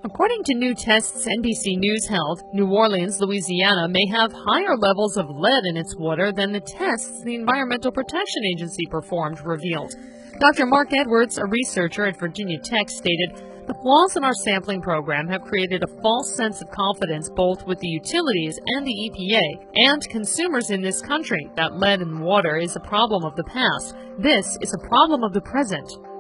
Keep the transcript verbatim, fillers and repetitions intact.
According to new tests N B C News held, New Orleans, Louisiana may have higher levels of lead in its water than the tests the Environmental Protection Agency performed revealed. Doctor Mark Edwards, a researcher at Virginia Tech, stated, "The flaws in our sampling program have created a false sense of confidence both with the utilities and the E P A and consumers in this country that lead in water is a problem of the past. This is a problem of the present."